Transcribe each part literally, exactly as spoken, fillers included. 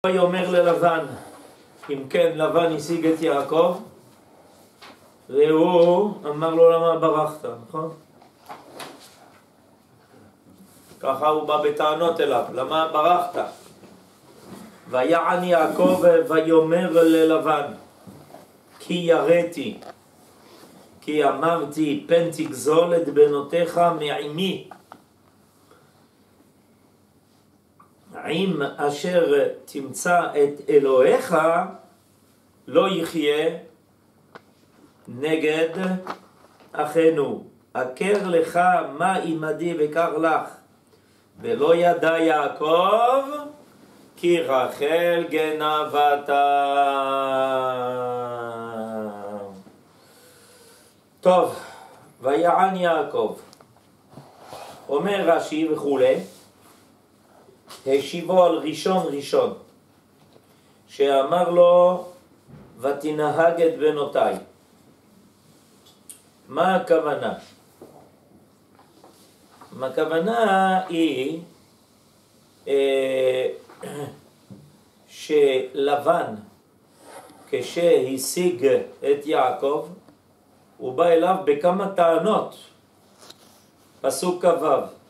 ויאמר ללבן, אם כן לבן השיג את יעקב והוא אמר לו למה ברחת, נכון? ככה הוא בא בטענות אליו, למה ברחת? ויען יעקב ויאמר ללבן, כי יראתי, כי אמרתי פן תגזול את בנותיך מעמי, עם אשר תמצא את אלוהיך לא יחיה נגד אחינו. עקר לך מה עמדי וקר לך, ולא ידע יעקב כי רחל גנבתה. טוב, ויען יעקב, אומר רש"י וכולי, השיבו על ראשון ראשון שאמר לו ותנהג את בנותיי. מה הכוונה? מה הכוונה היא אה, שלבן כשהשיג את יעקב הוא בא אליו בכמה טענות. פסוק כ"ו,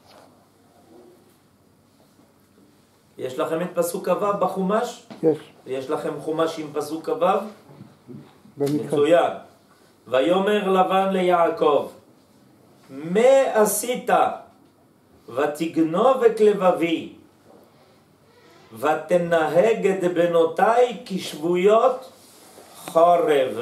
יש לכם את פסוק כ"ו בחומש? יש. יש לכם חומש עם פסוק כ"ו? מצוין. ויאמר לבן ליעקב, מה עשית? ותגנוב את לבבי ותנהג את בנותיי כשבויות חרב.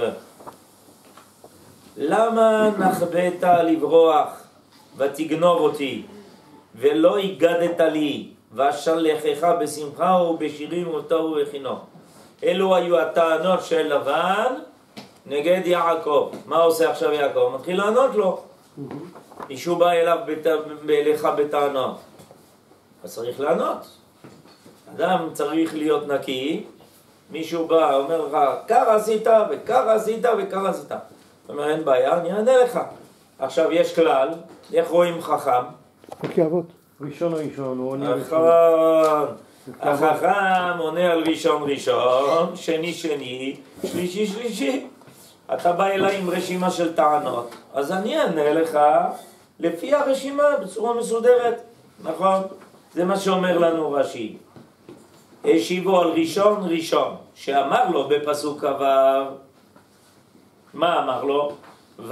למה נחבאת לברוח ותגנוב אותי ולא הגדת לי ואשלחך בשמחה ובשירים ובטוב ובחינו? אלו היו הטענות של לבן נגד יעקב. מה עושה עכשיו יעקב? מתחיל לענות לו. מישהו בא אליו אליך בטענות, אז צריך לענות. אדם צריך להיות נקי. מישהו בא אומר לך ככה עשית וככה עשית וככה עשית, זאת אומרת אין בעיה, אני אענה לך. עכשיו יש כלל, איך רואים חכם? פרקי אבות. ראשון ראשון, הוא עונה נכון. החכם עונה על ראשון ראשון, שני שני, שלישי שלישי. אתה בא אליי עם רשימה של טענות, אז אני אענה לך לפי הרשימה בצורה מסודרת, נכון? זה מה שאומר לנו רש"י. השיבו על ראשון ראשון שאמר לו בפסוק כ"ו, מה אמר לו? והוא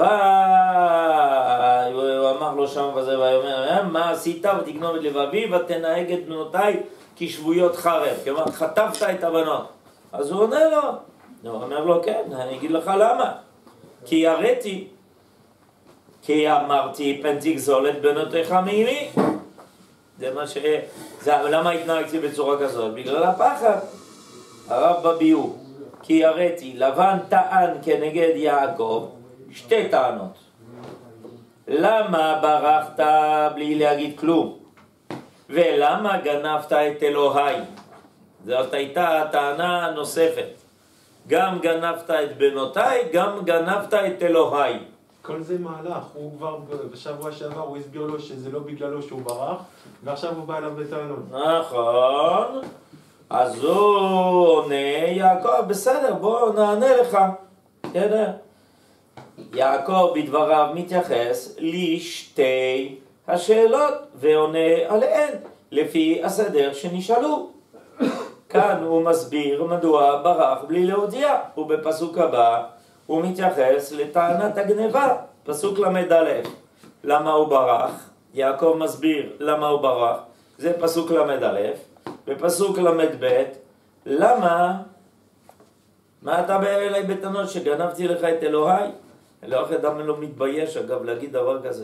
אמר לו שם וזה, ויאמר מה עשית? ותגנוב את לבבי ותנהג את בנותיי כשבויות חרב. כלומר חטפת את הבנות. אז הוא עונה לו, הוא אומר לו כן, אני אגיד לך למה. כי יראתי, כי אמרתי פן תגזול את בנותיך מעמי. זה מה ש... זה... למה התנהגתי בצורה כזאת? בגלל הפחד. הרב בביאור, כי יראתי, לבן טען כנגד יעקב שתי טענות. למה ברחת בלי להגיד כלום? ולמה גנבת את אלוהי? זאת הייתה טענה נוספת. גם גנבת את בנותיי, גם גנבת את אלוהי. כל זה מהלך, הוא כבר בשבוע שעבר הוא הסביר לו שזה לא בגללו שהוא ברח, ועכשיו הוא בא אליו בטענות. נכון. אז הוא עונה יעקב, בסדר, בוא נענה לך. בסדר? יעקב בדבריו מתייחס לשתי השאלות ועונה עליהן לפי הסדר שנשאלו. כאן הוא מסביר מדוע ברח בלי להודיע, ובפסוק הבא הוא מתייחס לטענת הגניבה, פסוק למד א'. למה הוא ברח? יעקב מסביר למה הוא ברח, זה פסוק למד א'. בפסוק למד ב', למה? מה אתה בא אליי בטענות שגנבתי לך את אלוהי? אלוהי אדם לא מתבייש אגב להגיד דבר כזה.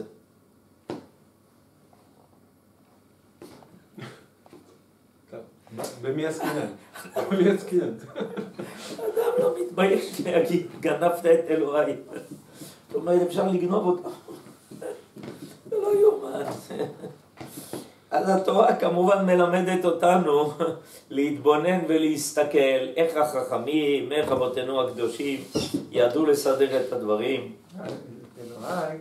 במי עסקינן? במי עסקינן? אדם לא מתבייש להגיד גנבת את אלוהי. זאת אומרת אפשר לגנוב אותה. זה לא יומן. אז התורה כמובן מלמדת אותנו להתבונן ולהסתכל איך החכמים, איך אבותינו הקדושים ידעו לסדר את הדברים. אלוהי,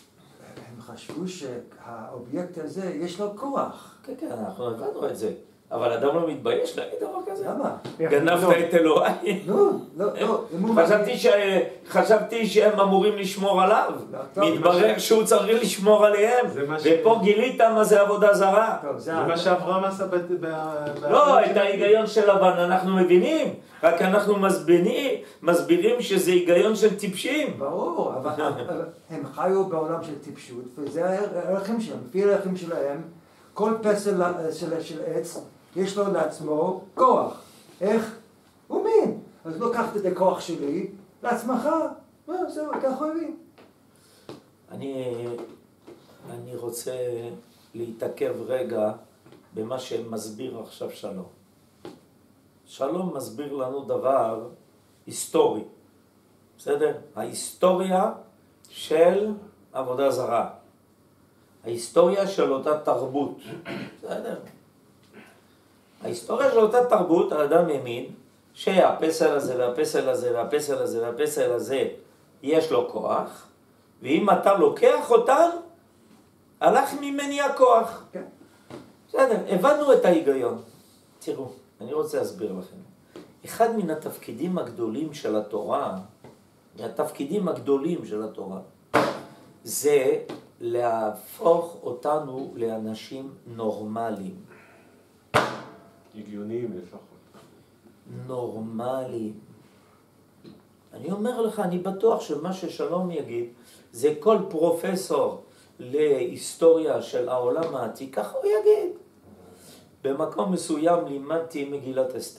הם חשבו שהאובייקט הזה יש לו כוח. כן, כן, אנחנו הבנו את זה. אבל אדם לא מתבייש להגיד דבר כזה. למה? גנבת את אלוהי. לא, לא, לא. חשבתי ש... חשבתי שהם אמורים לשמור עליו. מתברר שהוא צריך לשמור עליהם. ופה גילית מה זה עבודה זרה. זה מה שאברהם עשה ב... לא, את ההיגיון של לבן אנחנו מבינים. רק אנחנו מסבירים, מסבירים שזה היגיון של טיפשים. ברור, אבל הם חיו בעולם של טיפשות, וזה הערכים שלהם. לפי הערכים שלהם, כל פסל של עץ יש לו לעצמו כוח. איך? הוא מין. אז לא קחת את הכוח שלי לעצמך. לא, זהו, ככה הוא מין. אני, אני רוצה להתעכב רגע במה שמסביר עכשיו שלום. שלום מסביר לנו דבר היסטורי. בסדר? ההיסטוריה של עבודה זרה. ההיסטוריה של אותה תרבות. בסדר? ההיסטוריה של אותה תרבות, האדם האמין שהפסל הזה והפסל הזה והפסל הזה והפסל הזה יש לו כוח, ואם אתה לוקח אותם, הלך ממני הכוח. כן. בסדר, הבנו את ההיגיון. תראו, אני רוצה להסביר לכם. אחד מן התפקידים הגדולים של התורה, מהתפקידים הגדולים של התורה, זה להפוך אותנו לאנשים נורמליים. הגיוניים לפחות. נורמליים. אני אומר לך, אני בטוח שמה ששלום יגיד, זה כל פרופסור להיסטוריה של העולם העתיק, ככה הוא יגיד. במקום מסוים לימדתי מגילת אסתר.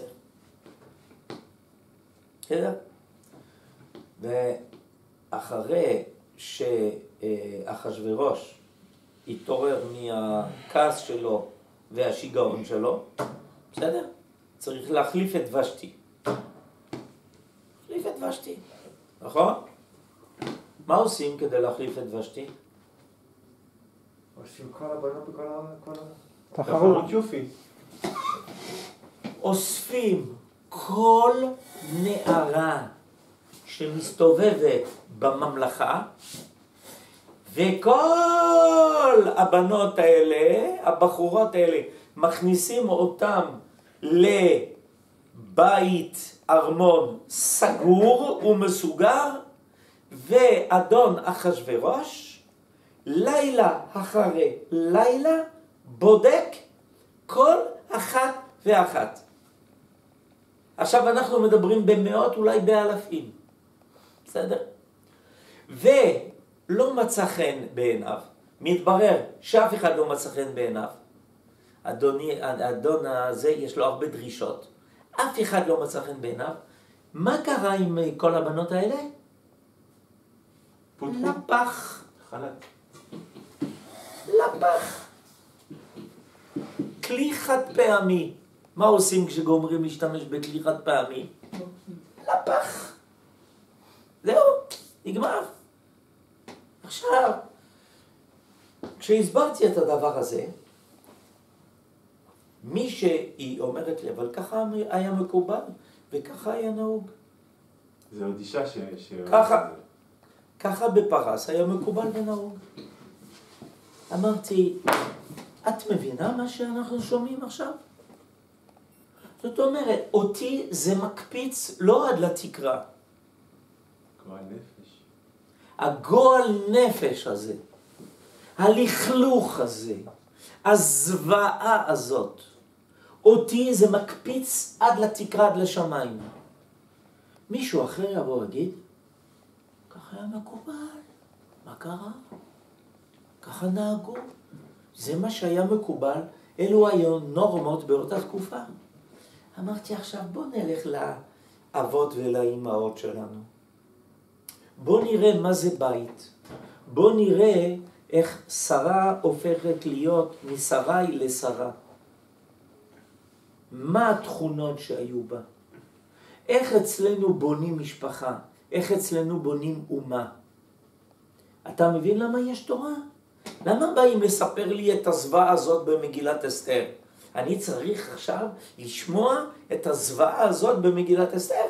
בסדר? ואחרי שאחשוורוש התעורר מהכעס שלו והשיגעון שלו, בסדר? צריך להחליף את ושתי. להחליף את ושתי, נכון? מה עושים כדי להחליף את ושתי? עושים כל הבנות בכל ה... תחרות יופי. אוספים כל נערה שמסתובבת בממלכה, וכל הבנות האלה, הבחורות האלה, מכניסים אותם לבית ארמון סגור ומסוגר, ואדון אחשוורוש לילה אחרי לילה בודק כל אחת ואחת. עכשיו אנחנו מדברים במאות, אולי באלפים. בסדר? ולא מצא חן בעיניו. מתברר שאף אחד לא מצא חן בעיניו. אדוני, האדון הזה יש לו הרבה דרישות. אף אחד לא מצא חן בעיניו. מה קרה עם כל הבנות האלה? פותחו. לפח. חלק. לפח. כלי חד פעמי. מה עושים כשגומרים להשתמש בכלי חד פעמי? לפח. זהו, נגמר. עכשיו, כשהסברתי את הדבר הזה, מי שהיא אומרת לי, אבל ככה היה מקובל, וככה היה נהוג. זה עוד אישה ש... ש... ככה, ככה בפרס היה מקובל ונהוג. אמרתי, את מבינה מה שאנחנו שומעים עכשיו? זאת אומרת, אותי זה מקפיץ לא עד לתקרה. גועל נפש. הגועל נפש הזה, הלכלוך הזה, הזוועה הזאת, אותי זה מקפיץ עד לתקרה, עד לשמיים. מישהו אחר יבוא להגיד, ככה היה מקובל, מה קרה? ככה נהגו. זה מה שהיה מקובל, אלו היו נורמות באותה תקופה. אמרתי עכשיו, בוא נלך לאבות ולאימהות שלנו. בוא נראה מה זה בית. בוא נראה איך שרה הופכת להיות משרי לשרה. מה התכונות שהיו בה? איך אצלנו בונים משפחה? איך אצלנו בונים אומה? אתה מבין למה יש תורה? למה באים לספר לי את הזוועה הזאת במגילת אסתר? אני צריך עכשיו לשמוע את הזוועה הזאת במגילת אסתר?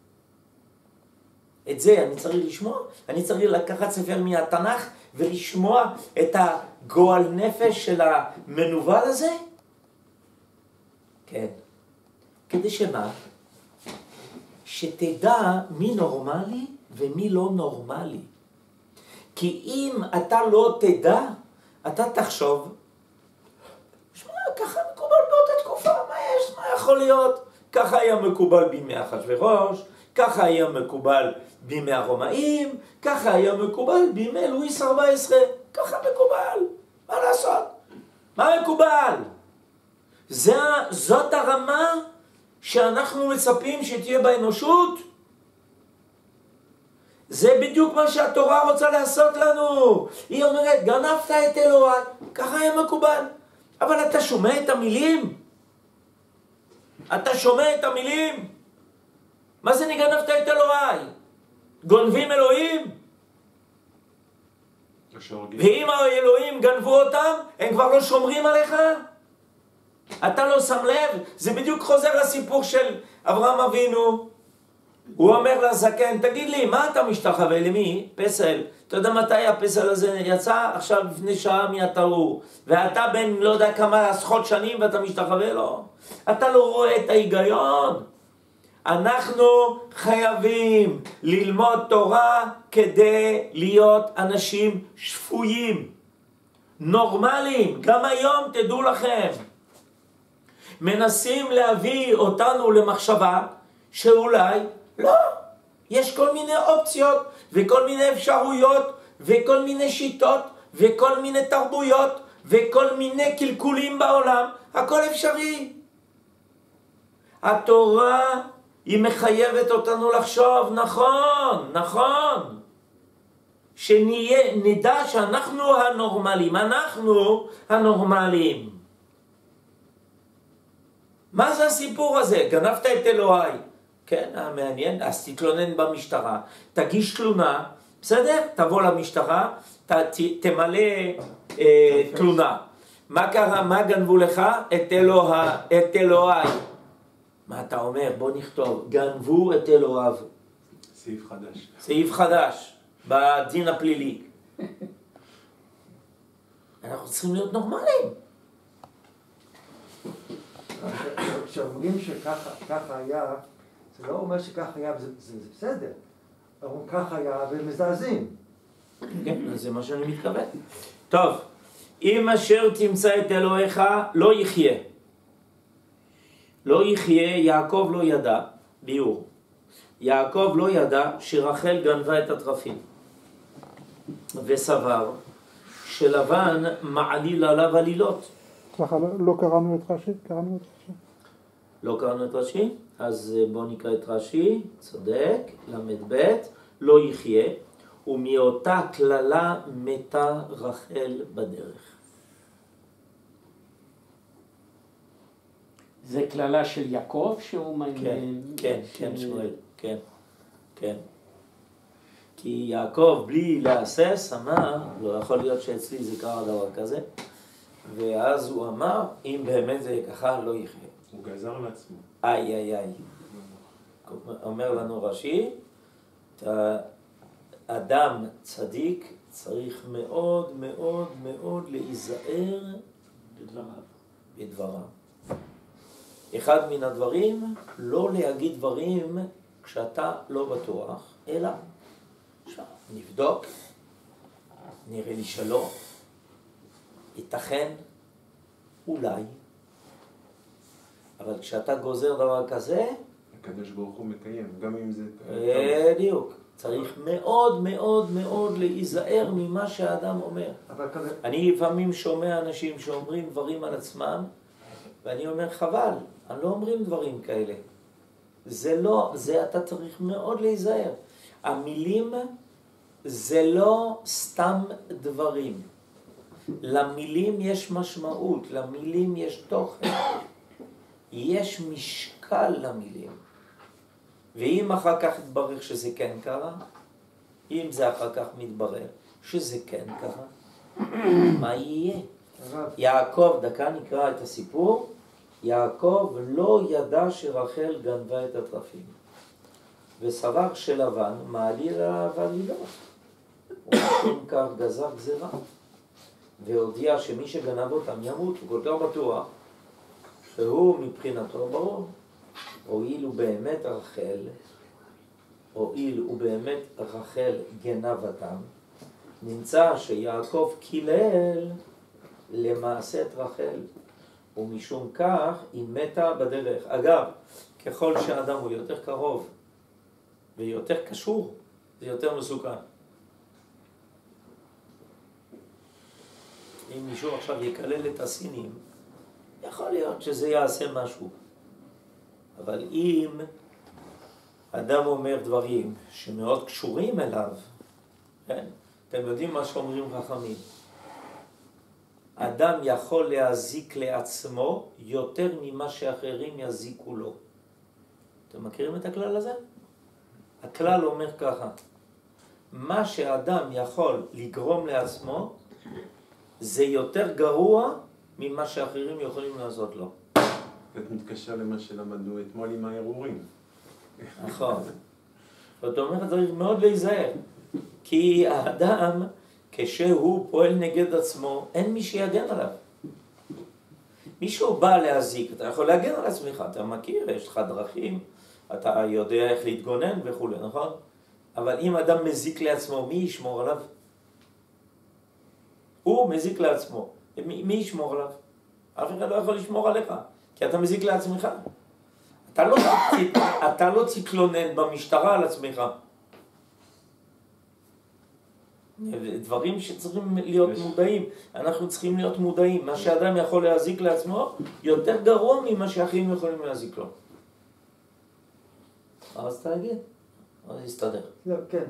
את זה אני צריך לשמוע? אני צריך לקחת ספר מהתנ"ך ולשמוע את הגועל נפש של המנוול הזה? כן. כדי שמה? שתדע מי נורמלי ומי לא נורמלי. כי אם אתה לא תדע, אתה תחשוב, שמע, ככה מקובל באותה תקופה, מה יש? מה יכול להיות? ככה היה מקובל בימי אחשוורוש, ככה היה מקובל בימי הרומאים, ככה היה מקובל בימי לואיס ארבע עשרה, ככה מקובל. מה לעשות? מה מקובל? זה, זאת הרמה שאנחנו מצפים שתהיה באנושות? זה בדיוק מה שהתורה רוצה לעשות לנו. היא אומרת, גנבת את אלוהי, ככה היה מקובל. אבל אתה שומע את המילים? אתה שומע את המילים? מה זה נגנבת את אלוהי? גונבים אלוהים? ואם האלוהים גנבו אותם, הם כבר לא שומרים עליך? אתה לא שם לב? זה בדיוק חוזר לסיפור של אברהם אבינו. הוא אומר לזקן, תגיד לי, מה אתה משתחווה? למי? פסל. אתה יודע מתי הפסל הזה יצא? עכשיו לפני שעה מי אתה הוא. ואתה בן לא יודע כמה עשרות שנים ואתה משתחווה לו. אתה לא רואה את ההיגיון. אנחנו חייבים ללמוד תורה כדי להיות אנשים שפויים, נורמליים. גם היום תדעו לכם, מנסים להביא אותנו למחשבה שאולי לא, יש כל מיני אופציות וכל מיני אפשרויות וכל מיני שיטות וכל מיני תרבויות וכל מיני קלקולים בעולם, הכל אפשרי. התורה היא מחייבת אותנו לחשוב, נכון, נכון, שנהיה, נדע שאנחנו הנורמלים, אנחנו הנורמלים. מה זה הסיפור הזה? גנבת את אלוהי. כן, מעניין, אז תתלונן במשטרה, תגיש תלונה, בסדר? תבוא למשטרה, ת, ת, תמלא אה, תלונה. מה קרה? מה גנבו לך? את אלוה, את אלוהי. מה אתה אומר? בוא נכתוב, גנבו את אלוהיו. סעיף חדש. סעיף חדש, בדין הפלילי. אנחנו צריכים להיות נורמליים. כשאומרים שככה היה, זה לא אומר שככה היה, זה, זה, זה בסדר. אומרים ככה היה ומזעזעים. כן, אז זה מה שאני מתכוון. טוב, אם אשר תמצא את אלוהיך, לא יחיה. לא יחיה, יעקב לא ידע, ביור. יעקב לא ידע שרחל גנבה את התרפים. וסבר שלבן מעליל עליו עלילות. ככה לא קראנו את רש"י? קראנו את רש"י? לא קראנו את רש"י? אז בואו נקרא את רש"י, צודק, למד ב', לא יחיה, ומאותה כללה מתה רחל בדרך. זה כללה של יעקב שהוא כן, כן, כן, שמואל, כן, כן. כי יעקב בלי להסס אמר, לא יכול להיות שאצלי זה קרה דבר כזה, ואז הוא אמר, אם באמת זה ככה, לא יחיה. הוא גזר לעצמו. איי, איי, איי. אומר לנו רש"י, אדם צדיק צריך מאוד מאוד מאוד להיזהר בדבריו. בדבריו. אחד מן הדברים, לא להגיד דברים כשאתה לא בטוח, אלא עכשיו, נבדוק, נראה לי שלא, ייתכן, אולי, אבל כשאתה גוזר דבר כזה, הקדוש ברוך הוא מקיים, גם אם זה... בדיוק, צריך מאוד מאוד מאוד להיזהר ממה שהאדם אומר. אני לפעמים שומע אנשים שאומרים דברים על עצמם, ואני אומר חבל, אני לא אומרים דברים כאלה. זה לא, זה אתה צריך מאוד להיזהר. המילים זה לא סתם דברים. למילים יש משמעות, למילים יש תוכן. יש משקל למילים. ואם אחר כך יתברר שזה כן קרה, אם זה אחר כך מתברר שזה כן קרה, מה יהיה? יעקב, דקה נקרא את הסיפור, יעקב לא ידע שרחל גנבה את התרפים, וסבר שלבן מעליל עליו עלילות. ומשום כך גזר גזירה, והודיע שמי שגנב אותם ימות, הוא כל כך בטוח, שהוא מבחינתו ברור. הואיל הוא באמת רחל, הואיל הוא באמת רחל גנב אדם, נמצא שיעקב קילל למעשה את רחל, ומשום כך היא מתה בדרך. אגב, ככל שהאדם הוא יותר קרוב ויותר קשור, זה יותר מסוכן. אם מישהו עכשיו יקלל את הסינים, יכול להיות שזה יעשה משהו. אבל אם אדם אומר דברים שמאוד קשורים אליו, כן? אתם יודעים מה שאומרים חכמים. אדם יכול להזיק לעצמו יותר ממה שאחרים יזיקו לו. אתם מכירים את הכלל הזה? הכלל אומר ככה, מה שאדם יכול לגרום לעצמו, זה יותר גרוע ממה שאחרים יכולים לעשות לו. את מתקשר למה שלמדנו אתמול עם הערעורים. נכון. זאת אומרת, צריך מאוד להיזהר. כי האדם, כשהוא פועל נגד עצמו, אין מי שיגן עליו. מישהו בא להזיק, אתה יכול להגן על עצמך, אתה מכיר, יש לך דרכים, אתה יודע איך להתגונן וכו', נכון? אבל אם אדם מזיק לעצמו, מי ישמור עליו? הוא מזיק לעצמו. מי, מי ישמור עליו? אף אחד לא יכול לשמור עליך, כי אתה מזיק לעצמך. אתה לא, אתה לא תתלונן במשטרה על עצמך. דברים שצריכים להיות מודעים. אנחנו צריכים להיות מודעים. מה שאדם יכול להזיק לעצמו, יותר גרוע ממה שאחרים יכולים להזיק לו. אז תגיד, אז יסתדר. לא, כן,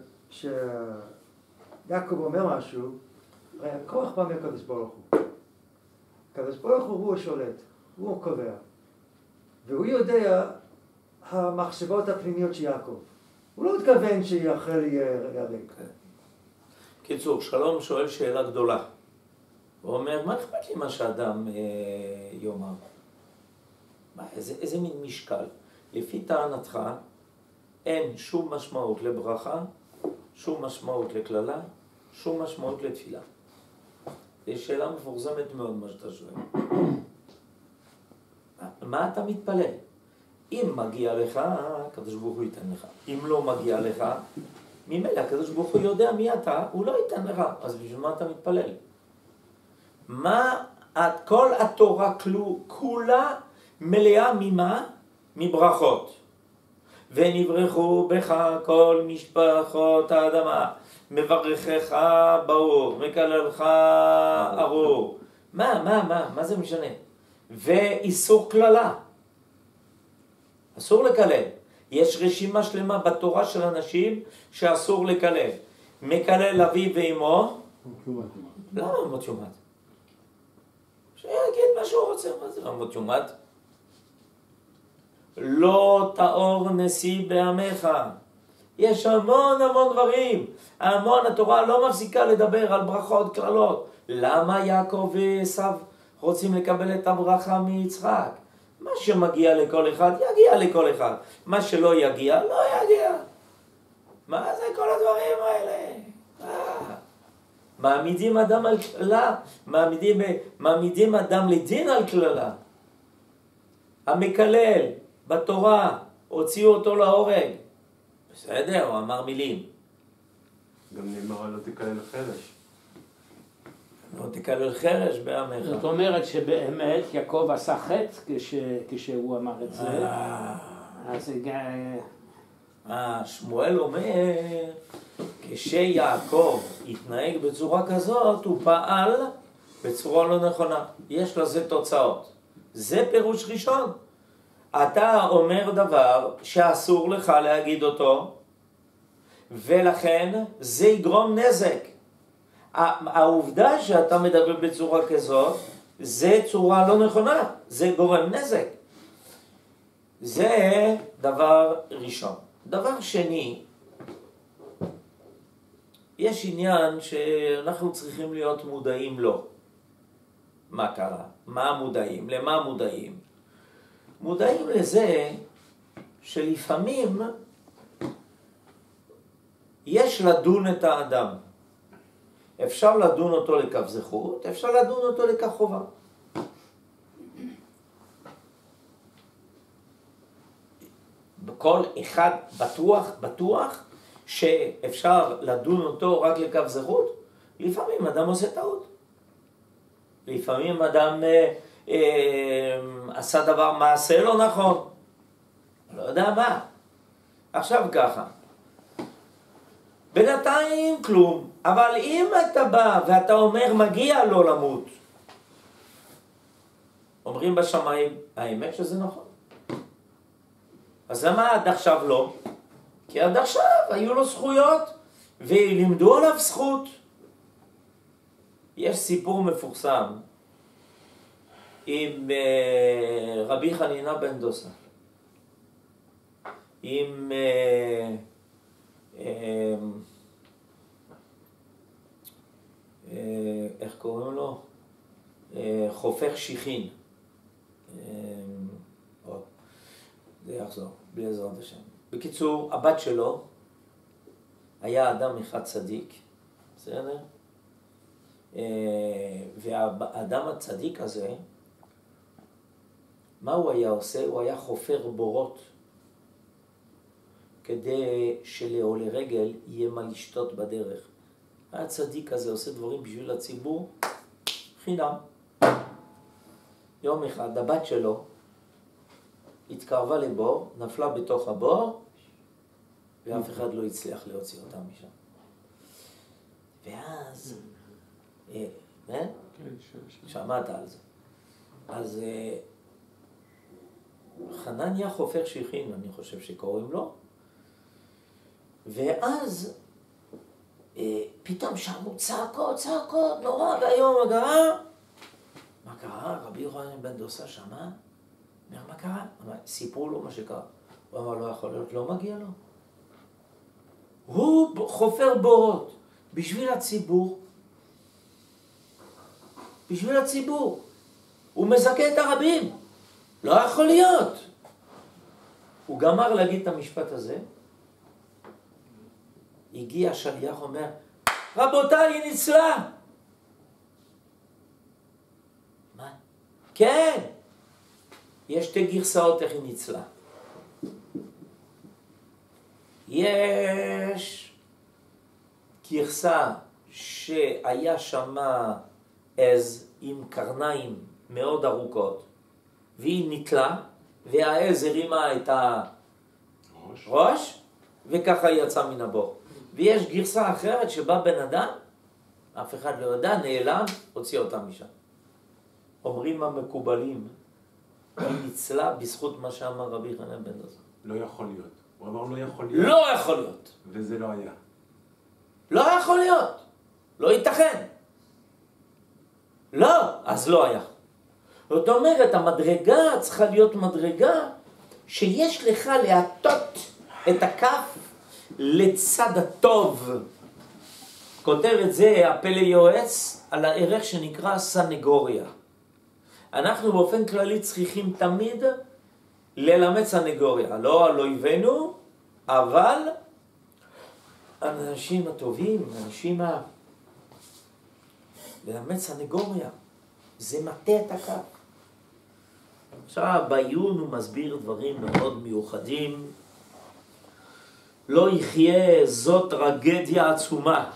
שיעקב אומר משהו, הרי הכוח בא מהקדוש ברוך הוא. הקדוש ברוך הוא הוא השולט, הוא הקובע. והוא יודע המחשבות הפנימיות של יעקב. הוא לא מתכוון שאחר יהיה ריק. קיצור, שלום שואל שאלה גדולה. הוא אומר, מה אכפת לי מה שאדם אה, יאמר? מה, איזה, איזה מין משקל? לפי טענתך, אין שום משמעות לברכה, שום משמעות לכללה, שום משמעות לתפילה. זו שאלה מפורסמת מאוד מה שאתה שואל. מה אתה מתפלל? אם מגיע לך, הקדוש ברוך הוא ייתן לך. אם לא מגיע לך, ממילא הקדוש ברוך הוא יודע מי אתה, הוא לא ייתן לך. אז בשביל מה אתה מתפלל? מה, כל התורה כולה מלאה ממה? מברכות. ונברכו בך כל משפחות האדמה, מברכך ברור, מקללך ארור. מה, מה, מה, מה זה משנה? ואיסור כללה. אסור לקלל. יש רשימה שלמה בתורה של אנשים שאסור לקלל. מקלל אביו ואמו. למה מות יומת? שיגיד מה שהוא רוצה, מה זה לא מות יומת? לא תאור נשיא בעמך. יש המון המון דברים. המון, התורה לא מפסיקה לדבר על ברכות, כללות. למה יעקב ועשיו רוצים לקבל את הברכה מיצחק? מה שמגיע לכל אחד, יגיע לכל אחד. מה שלא יגיע, לא יגיע. מה זה כל הדברים האלה? אה. מעמידים אדם על כללה, מעמידים, מעמידים אדם לדין על כללה. המקלל בתורה, הוציאו אותו להורג. בסדר, הוא אמר מילים. גם נאמר לא תקלל חרש. לא תקלל חרש בעמך. זאת אומרת שבאמת יעקב עשה חטא כש, כשהוא אמר את זה. אז אה, שמואל אומר, כשיעקב התנהג בצורה כזאת, הוא פעל בצורה לא נכונה. יש לזה תוצאות. זה פירוש ראשון. אתה אומר דבר שאסור לך להגיד אותו, ולכן זה יגרום נזק. העובדה שאתה מדבר בצורה כזאת, זה צורה לא נכונה, זה גורם נזק. זה דבר ראשון. דבר שני, יש עניין שאנחנו צריכים להיות מודעים לו. מה קרה? מה מודעים? למה מודעים? מודעים לזה שלפעמים יש לדון את האדם. אפשר לדון אותו לכף זכות, אפשר לדון אותו לכף חובה. בכל אחד בטוח, בטוח שאפשר לדון אותו רק לקו זכות. לפעמים אדם עושה טעות. לפעמים אדם אה, אה, עשה דבר מעשה לא נכון. לא יודע מה. עכשיו ככה. בינתיים כלום. אבל אם אתה בא ואתה אומר מגיע לו למות, אומרים בשמיים, האמת שזה נכון. אז למה עד עכשיו לא? כי עד עכשיו היו לו זכויות ולימדו עליו זכות. יש סיפור מפורסם עם uh, רבי חנינה בן דוסה, עם uh, uh, uh, איך קוראים לו? Uh, חופך שיחין. Uh, או, זה יחזור, בלי עזרת השם. בקיצור, הבת שלו היה אדם אחד צדיק, בסדר? והאדם הצדיק הזה, מה הוא היה עושה? הוא היה חופר בורות כדי שלעולי רגל יהיה מה לשתות בדרך. הצדיק הזה עושה דברים בשביל הציבור חינם. יום אחד הבת שלו התקרבה לבור, נפלה בתוך הבור, ואף אחד לא הצליח להוציא אותה משם. ואז אה, אה? שמעת על זה. אז אה, חנניה חופך שיחין, אני חושב שקוראים לו, ואז אה, פתאום שמו צעקות, צעקות, נורא, והיום מה קרה? מה קרה? רבי יוחנן בן דוסה שמע? אומר, מה קרה? סיפרו לו מה שקרה. הוא אמר, לא יכול להיות, לא מגיע לו. הוא חופר בורות בשביל הציבור. בשביל הציבור. הוא מזכה את הרבים. לא יכול להיות. הוא גמר להגיד את המשפט הזה. הגיע שליח, אומר, רבותיי, היא ניצלה. מה? כן. יש שתי גרסאות איך היא ניצלה. יש גרסה שהיה שמה עז עם קרניים מאוד ארוכות, והיא ניטלה, והעז הרימה את הראש, ראש, וככה יצא מן הבור. ויש גרסה אחרת שבה בן אדם, אף אחד לא יודע, נעלם, הוציא אותם משם. אומרים המקובלים, היא ניצלה בזכות מה שאמר רבי חנן בן דוסה. לא יכול להיות. הוא אמר לא יכול להיות. לא יכול להיות. וזה לא היה. לא יכול להיות. לא ייתכן. לא, אז לא היה. זאת אומרת, המדרגה צריכה להיות מדרגה שיש לך להטות את הכף לצד הטוב. כותב את זה הפלא יועץ על הערך שנקרא סנגוריה. אנחנו באופן כללי צריכים תמיד ללמד סנגוריה, לא על אויבינו, אבל האנשים הטובים, האנשים ה... ללמד סנגוריה, זה מטה את הכף. עכשיו בעיון הוא מסביר דברים מאוד מיוחדים. לא יחיה, זאת טרגדיה עצומה.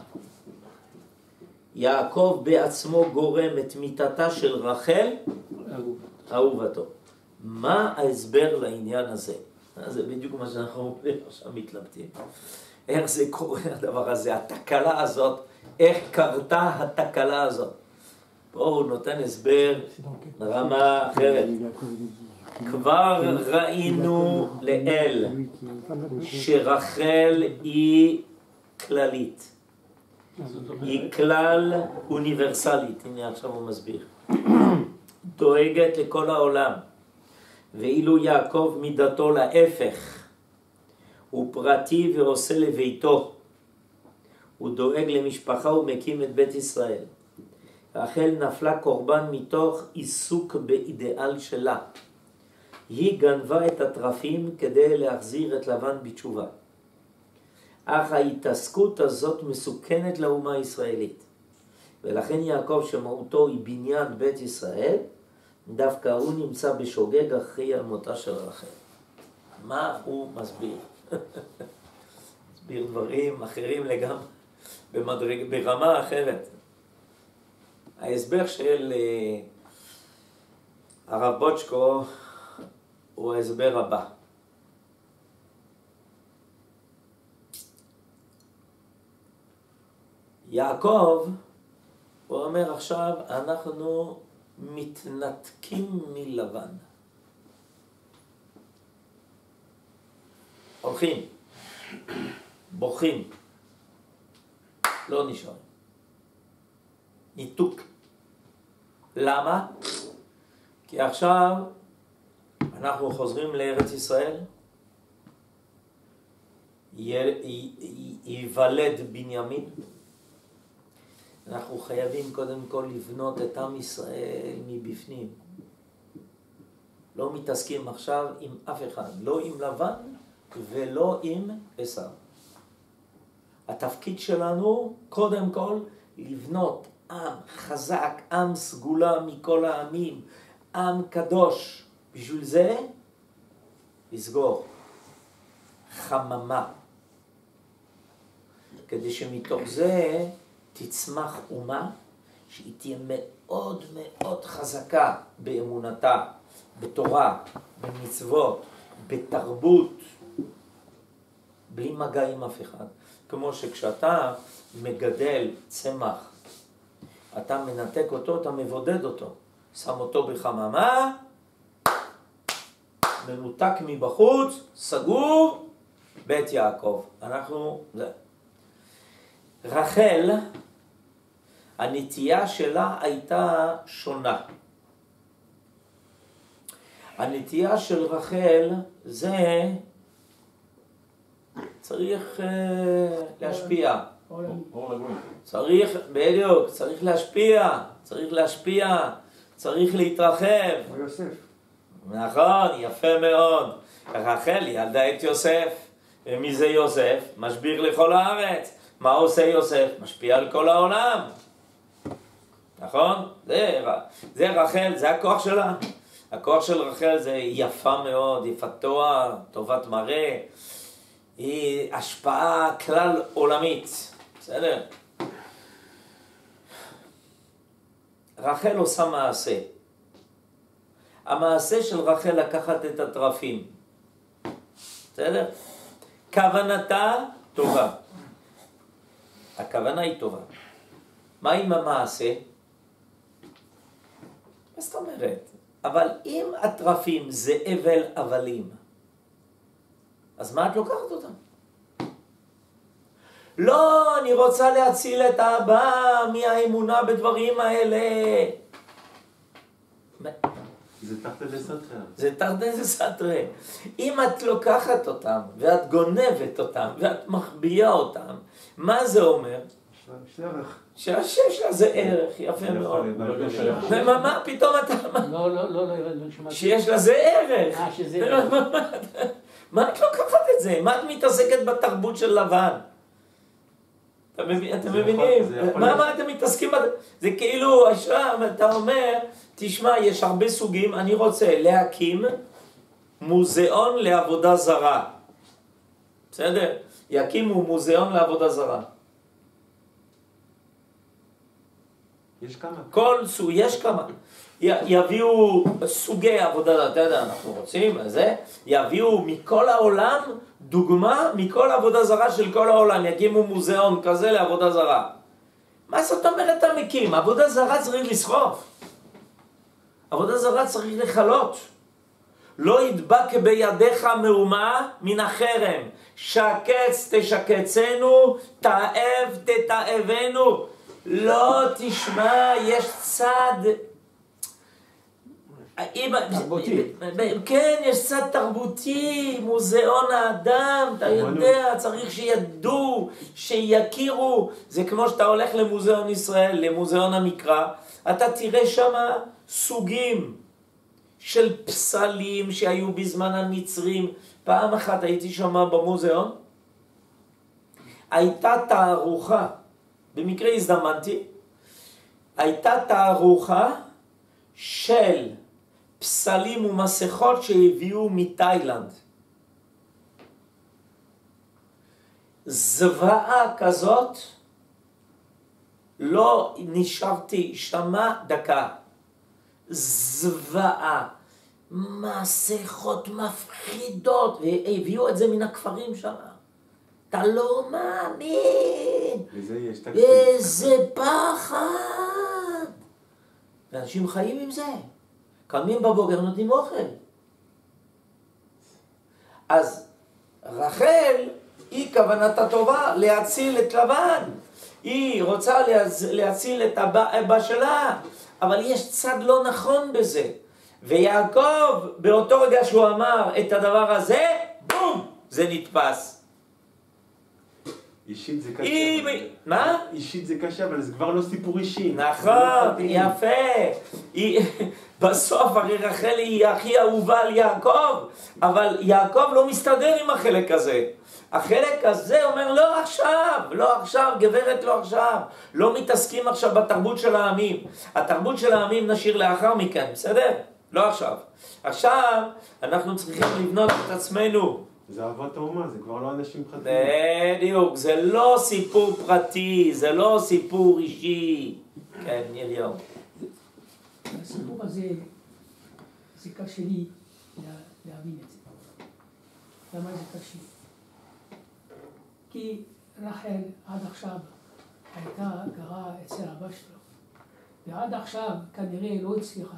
יעקב בעצמו גורם את מיתתה של רחל, אהובתו. מה ההסבר לעניין הזה? זה בדיוק מה שאנחנו עכשיו מתלבטים. איך זה קורה הדבר הזה, התקלה הזאת, איך קרתה התקלה הזאת? פה הוא נותן הסבר רמה אחרת. כבר ראינו לאל שרחל היא כללית. היא כלל אוניברסלית, הנה עכשיו הוא מסביר. דואגת לכל העולם. ואילו יעקב מידתו להפך. הוא פרטי ועושה לביתו. הוא דואג למשפחה ומקים את בית ישראל. רחל נפלה קורבן מתוך עיסוק באידאל שלה. היא גנבה את הטרפים כדי להחזיר את לבן בתשובה. אך ההתעסקות הזאת מסוכנת לאומה הישראלית. ולכן יעקב שמהותו היא בניין בית ישראל, דווקא הוא נמצא בשוגג אחרי על מותה של רחל. מה הוא מסביר? מסביר דברים אחרים לגמרי, במדרג, ברמה אחרת. ההסבר של הרב בוצ'קו הוא ההסבר הבא. יעקב, הוא אומר עכשיו, אנחנו מתנתקים מלבן. הולכים, בוכים, לא נשארים. ניתוק. למה? כי עכשיו אנחנו חוזרים לארץ ישראל, ייוולד בנימין. אנחנו חייבים קודם כל לבנות את עם ישראל מבפנים. לא מתעסקים עכשיו עם אף אחד, לא עם לבן ולא עם עשיו. התפקיד שלנו קודם כל לבנות עם חזק, עם סגולה מכל העמים, עם קדוש. בשביל זה לסגור חממה, כדי שמתוך זה תצמח אומה שהיא תהיה מאוד מאוד חזקה באמונתה, בתורה, במצוות, בתרבות, בלי מגע עם אף אחד. כמו שכשאתה מגדל צמח, אתה מנתק אותו, אתה מבודד אותו, שם אותו בחממה, מנותק מבחוץ, סגור, בית יעקב. אנחנו, זה. רחל, הנטייה שלה הייתה שונה. הנטייה של רחל זה צריך uh, להשפיע. צריך, בדיוק, צריך להשפיע, צריך להשפיע, צריך להתרחב. יוסף. נכון, יפה מאוד. רחל ילדה את יוסף. ומי זה יוסף? משביר לכל הארץ. מה עושה יוסף? משפיע על כל העולם. נכון? זה, זה רחל, זה הכוח שלה. הכוח של רחל זה יפה מאוד, יפת תואר, טובת מראה. היא השפעה כלל עולמית. בסדר? רחל עושה מעשה. המעשה של רחל לקחת את הטרפים. בסדר? כוונתה טובה. הכוונה היא טובה. מה עם המעשה? מה זאת אומרת? אבל אם הטרפים זה אבל אבלים, אז מה את לוקחת אותם? לא, אני רוצה להציל את האבא מהאמונה בדברים האלה. זה תחת לסתרה. זה תחת לסתרה. אם את לוקחת אותם, ואת גונבת אותם, ואת מחביאה אותם, מה זה אומר? יש ערך. שהשם שלה זה ערך, יפה מאוד. ומה, מה פתאום אתה... לא, לא, לא, לא ירד בנשמה. שיש לזה ערך. אה, שזה ערך. מה את לוקחת את זה? מה את מתעסקת בתרבות של לבן? אתם מבינים? מה אתם מתעסקים? זה כאילו, עכשיו אתה אומר, תשמע, יש הרבה סוגים, אני רוצה להקים מוזיאון לעבודה זרה. בסדר? יקימו מוזיאון לעבודה זרה. יש כמה. כל סוג, יש כמה. יביאו סוגי עבודה, אתה יודע, אנחנו רוצים, זה, יביאו מכל העולם דוגמה מכל עבודה זרה של כל העולם, יקימו מוזיאון כזה לעבודה זרה. מה זאת אומרת אתה מקים? עבודה זרה צריך לסחוף. עבודה זרה צריך לחלות. לא ידבק בידיך מאומה מן החרם. שקץ תשקצנו, תאב תתאבנו. לא תשמע, יש צד... תרבותי. כן, יש צד תרבותי, מוזיאון האדם, אתה יודע, צריך שידעו, שיכירו. זה כמו שאתה הולך למוזיאון ישראל, למוזיאון המקרא, אתה תראה שם סוגים של פסלים שהיו בזמן המצרים. פעם אחת הייתי שם במוזיאון, הייתה תערוכה, במקרה הזדמנתי, הייתה תערוכה של פסלים ומסכות שהביאו מתאילנד. זוועה כזאת, לא נשארתי שמה דקה. זוועה. מסכות מפחידות, והביאו את זה מן הכפרים שם. אתה לא מאמין. וזה יש תקציב. איזה פחד. ואנשים חיים עם זה. קמים בבוקר, נותנים אוכל. אז רחל היא כוונתה טובה להציל את לבן. היא רוצה להציל את אבא שלה, אבל יש צד לא נכון בזה. ויעקב באותו רגע שהוא אמר את הדבר הזה, בום, זה נתפס. אישית זה קשה. היא... אבל... מה? אישית זה קשה, אבל זה כבר לא סיפור אישי. נכון, יפה. היא... בסוף הרי רחל היא הכי אהובה על יעקב, אבל יעקב לא מסתדר עם החלק הזה. החלק הזה אומר לא עכשיו, לא עכשיו, גברת לא עכשיו. לא מתעסקים עכשיו בתרבות של העמים. התרבות של העמים נשאיר לאחר מכן, בסדר? לא עכשיו. עכשיו אנחנו צריכים לבנות את עצמנו. זה אהבת האומה, זה כבר לא אנשים פרטיים. בדיוק, זה לא סיפור פרטי, זה לא סיפור אישי. כן, אליהו. הסיפור הזה, זה קשה לי להבין את זה. למה זה קשה? כי רחל עד עכשיו הייתה גרה אצל אבא שלו, ועד עכשיו כנראה לא הצליחה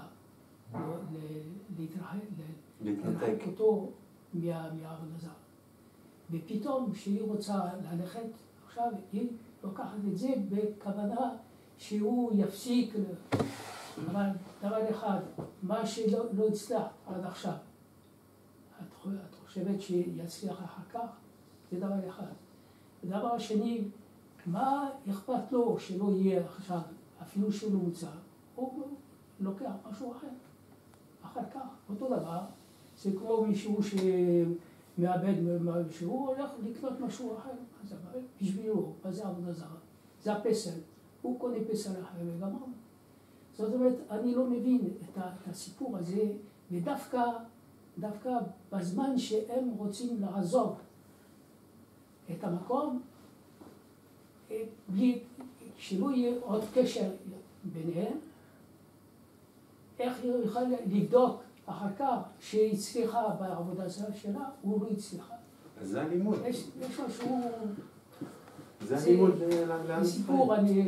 להתרחק אותו מהעבודה זרה. ופתאום כשהיא רוצה ללכת, עכשיו היא לוקחת את זה בכוונה שהוא יפסיק. אבל דבר אחד, מה שלא לא הצליח עד עכשיו, את, את חושבת שיצליח אחר כך? זה דבר אחד. ודבר שני, מה אכפת לו שלא יהיה עכשיו, אפילו שהוא לא מוצא, הוא לוקח משהו אחר. אחר כך, אותו דבר, זה כמו מישהו שמאבד משהו, הוא הולך לקנות משהו אחר. אז בשבילו, מה זה עבודה זרה? זה הפסל. הוא קונה פסל אחר וגמרנו. זאת אומרת, אני לא מבין את הסיפור הזה, ודווקא דווקא בזמן שהם רוצים לעזוב את המקום, בלי, שלא יהיה עוד קשר ביניהם, איך היא יכולה לבדוק אחר כך שהיא הצליחה בעבודה שלה, הוא לא הצליחה. אז זה הלימוד. יש, יש משהו... זה הלימוד לעם סיפור, אני...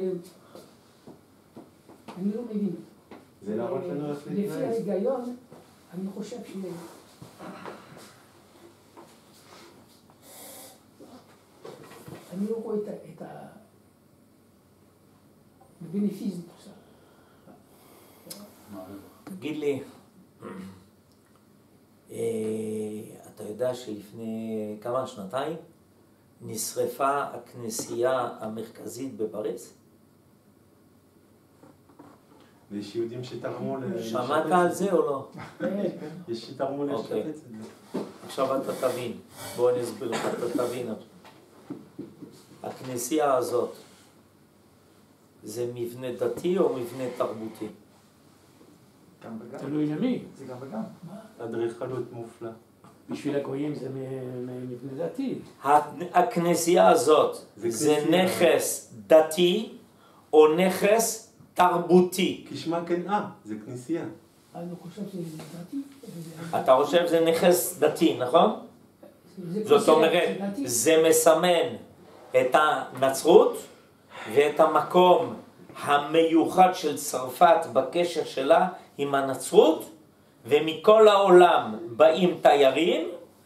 אני לא מבין. זה להראות לנו איך להתנהג. לפי ההיגיון, אני חושב ש... אני לא רואה את ה... בנפיזם עכשיו. תגיד לי, אתה יודע שלפני כמה שנתיים נשרפה הכנסייה המרכזית בפריז? ויש יהודים שתרמו לשפץ. שמעת על זה או לא? יש שתרמו לשפץ את זה. עכשיו אתה תבין, בוא אני אסביר לך, אתה תבין. הכנסייה הזאת, זה מבנה דתי או מבנה תרבותי? גם וגם. תלוי למי. זה גם וגם. אדריכלות מופלא. בשביל הגויים זה מבנה דתי. הכנסייה הזאת, זה נכס דתי או נכס תרבותי? כשמה כן אה, זה כנסייה. אני חושב שזה דתי. אתה חושב שזה נכס דתי, נכון? זאת אומרת, זה מסמן את הנצרות ואת המקום המיוחד של צרפת בקשר שלה עם הנצרות, ומכל העולם באים תיירים,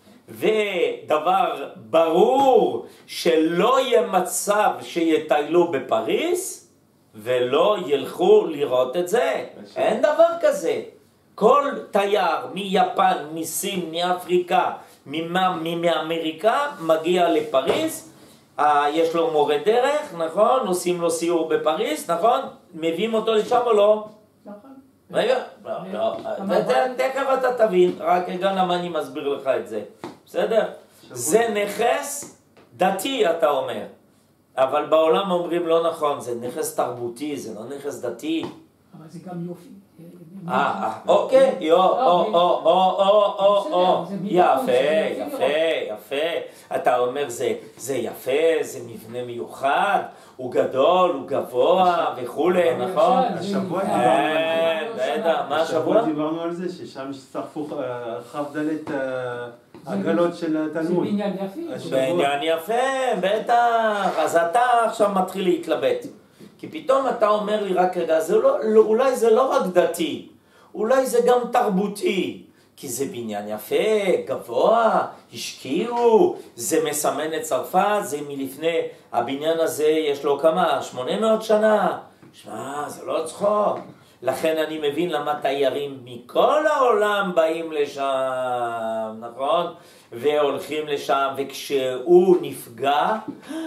ודבר ברור שלא יהיה מצב שיטיילו בפריז ולא ילכו לראות את זה. אין דבר כזה. כל תייר מיפן, מסין, מאפריקה, מאמריקה מגיע לפריז, יש לו מורה דרך, נכון? עושים לו סיור בפריז, נכון? מביאים אותו לשם או לא? נכון. רגע, לא, לא, תכף אתה תבין, רק רגע למה אני מסביר לך את זה, בסדר? זה נכס דתי, אתה אומר, אבל בעולם אומרים לא נכון, זה נכס תרבותי, זה לא נכס דתי. אבל זה גם יופי. אה, אוקיי, יו, או, או, או, או, או, או, יפה, יפה, יפה. אתה אומר זה, זה יפה, זה מבנה מיוחד, הוא גדול, הוא גבוה וכולי, נכון? השבוע כן, בטח, מה השבוע? דיברנו על זה, ששם שרפו כ"ד עגלות של זה התלמוד. בניין יפה. בעניין יפה, בטח. אז אתה עכשיו מתחיל להתלבט. כי פתאום אתה אומר לי רק רגע, זה לא, לא, אולי זה לא רק דתי, אולי זה גם תרבותי. כי זה בניין יפה, גבוה, השקיעו, זה מסמן את צרפת, זה מלפני, הבניין הזה יש לו כמה? שמונה מאות שנה. שמע, זה לא צחוק. לכן אני מבין למה תיירים מכל העולם באים לשם, נכון? והולכים לשם, וכשהוא נפגע,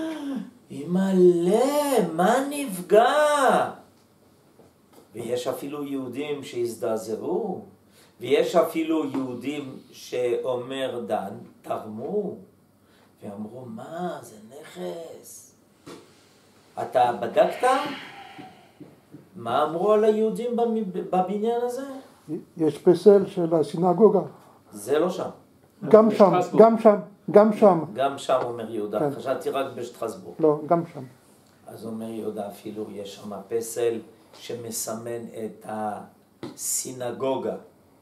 אימא'לה, מה נפגע? ויש אפילו יהודים שהזדעזעו, ויש אפילו יהודים שאומר דן, תרמו, ואמרו, מה, זה נכס. אתה בדקת? מה אמרו על היהודים בבניין הזה? יש פסל של הסינגוגה. זה לא שם. גם שם, גם שם, גם שם. גם שם אומר יהודה, כן. חשבתי רק בשטרסבורג. לא, גם שם. אז אומר יהודה אפילו, יש שם פסל שמסמן את הסינגוגה.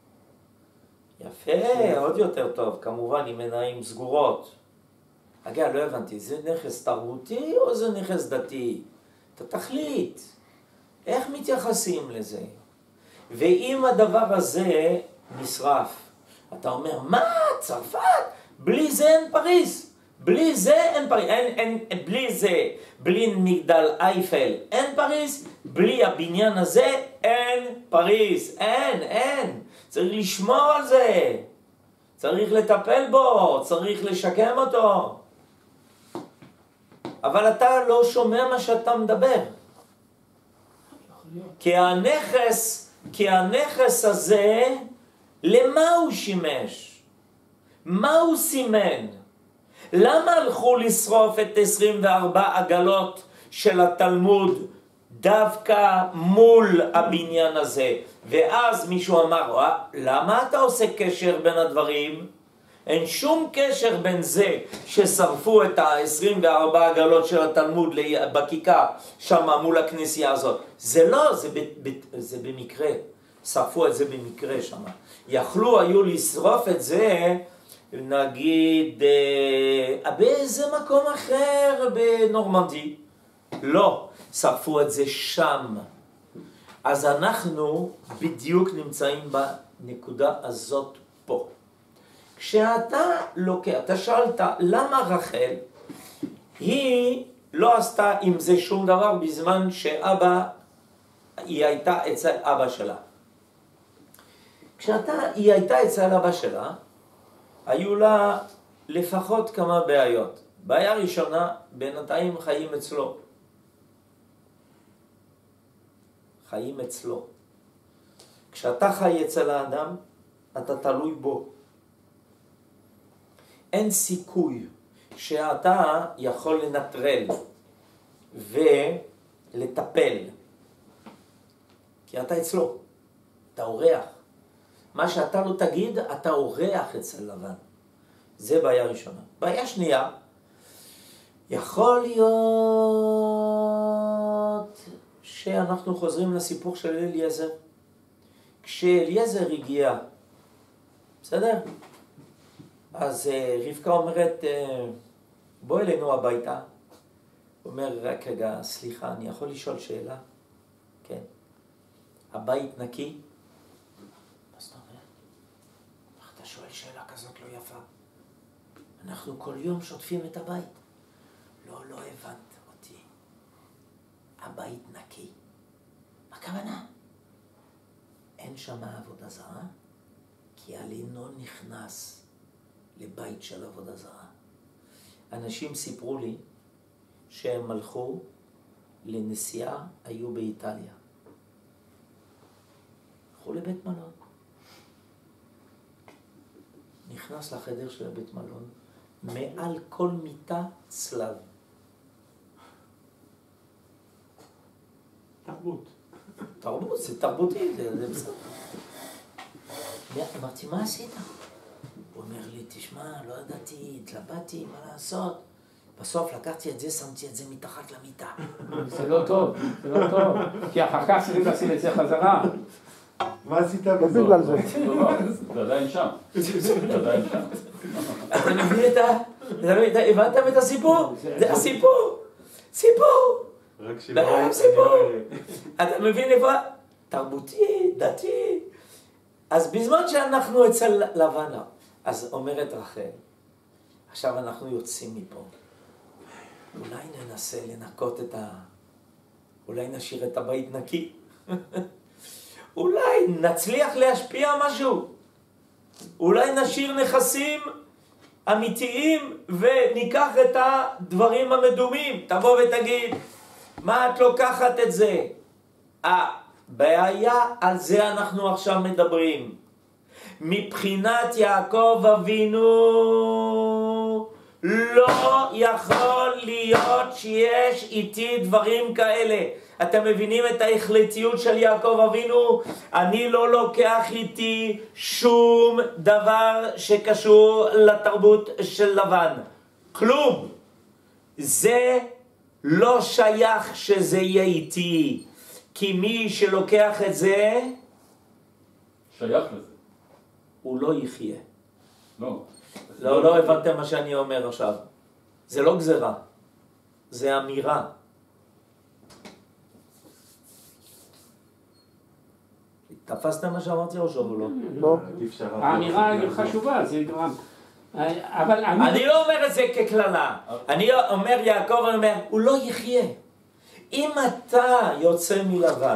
יפה, עוד יותר טוב, כמובן עם עיניים סגורות. אגב, לא הבנתי, זה נכס תרבותי או זה נכס דתי? אתה תחליט. איך מתייחסים לזה? ואם הדבר הזה נשרף, אתה אומר, מה, צרפת? בלי זה אין פריז. בלי זה אין פריז. אין, אין, בלי זה, בלי מגדל אייפל, אין פריז. בלי הבניין הזה, אין פריז. אין, אין. צריך לשמור על זה. צריך לטפל בו. צריך לשקם אותו. אבל אתה לא שומע מה שאתה מדבר. כי הנכס, כי הנכס הזה, למה הוא שימש? מה הוא סימן? למה הלכו לשרוף את עשרים וארבע עגלות של התלמוד דווקא מול הבניין הזה? ואז מישהו אמר, למה אתה עושה קשר בין הדברים? אין שום קשר בין זה ששרפו את ה-עשרים וארבע עגלות של התלמוד בכיכר שם מול הכנסייה הזאת. זה לא, זה, ב, ב, זה במקרה. שרפו את זה במקרה שם. יכלו היו לשרוף את זה, נגיד, אה, באיזה מקום אחר בנורמנדי. לא, שרפו את זה שם. אז אנחנו בדיוק נמצאים בנקודה הזאת פה. כשאתה לוקח, אתה שאלת למה רחל, היא לא עשתה עם זה שום דבר בזמן שאבא, היא הייתה אצל אבא שלה. כשאתה, היא הייתה אצל אבא שלה, היו לה לפחות כמה בעיות. בעיה ראשונה, בינתיים חיים אצלו. חיים אצלו. כשאתה חי אצל האדם, אתה תלוי בו. אין סיכוי שאתה יכול לנטרל ולטפל. כי אתה אצלו. אתה אורח. מה שאתה לא תגיד, אתה אורח אצל לבן. זה בעיה ראשונה. בעיה שנייה, יכול להיות שאנחנו חוזרים לסיפור של אליעזר. כשאליעזר הגיע, בסדר? אז רבקה אומרת, בוא אלינו הביתה. הוא אומר, רק רגע, סליחה, אני יכול לשאול שאלה? כן. הבית נקי? מה זאת אומרת? איך אתה שואל שאלה כזאת לא יפה? אנחנו כל יום שוטפים את הבית. לא, לא הבנת אותי. הבית נקי. מה הכוונה? אין שם עבודה זרה, כי הלינו נכנס לבית של עבודה זרה. אנשים סיפרו לי שהם הלכו לנסיעה, היו באיטליה. הלכו לבית מלון. נכנס לחדר של הבית מלון, מעל כל מיטה צלב. תרבות. תרבות, זה תרבותי, זה, זה בסדר. אמרתי, מה עשית? הוא אומר לי, תשמע, לא ידעתי, התלבטתי, מה לעשות? בסוף לקחתי את זה, שמתי את זה מתחת למיטה. זה לא טוב, זה לא טוב, כי אחר כך צריכים לשים את זה חזרה. מה עשית לא בזה? בגלל זה. זה עדיין שם. זה עדיין שם. אתה מבין את ה... הבנתם את הסיפור? זה הסיפור. סיפור. רק שלא... לא, סיפור. אתה מבין איפה? תרבותי, דתי. אז בזמן שאנחנו אצל לבנה, אז אומרת רחל, עכשיו אנחנו יוצאים מפה. אולי ננסה לנקות את ה... אולי נשאיר את הבית נקי. אולי נצליח להשפיע משהו. אולי נשאיר נכסים אמיתיים וניקח את הדברים המדומים. תבוא ותגיד, מה את לוקחת את זה? הבעיה, על זה אנחנו עכשיו מדברים. מבחינת יעקב אבינו לא יכול להיות שיש איתי דברים כאלה. אתם מבינים את ההחלטיות של יעקב אבינו? אני לא לוקח איתי שום דבר שקשור לתרבות של לבן. כלום. זה לא שייך שזה יהיה איתי. כי מי שלוקח את זה, שייך לזה. הוא לא יחיה. לא. לא, לא הבנתם מה שאני אומר עכשיו. זה לא גזרה. זה אמירה. תפסתם מה שאמרתי או שלא? לא. האמירה היא חשובה, זה גרם. אבל אני לא אומר את זה ככללה. אני אומר, יעקב אומר, הוא לא יחיה. אם אתה יוצא מלבן,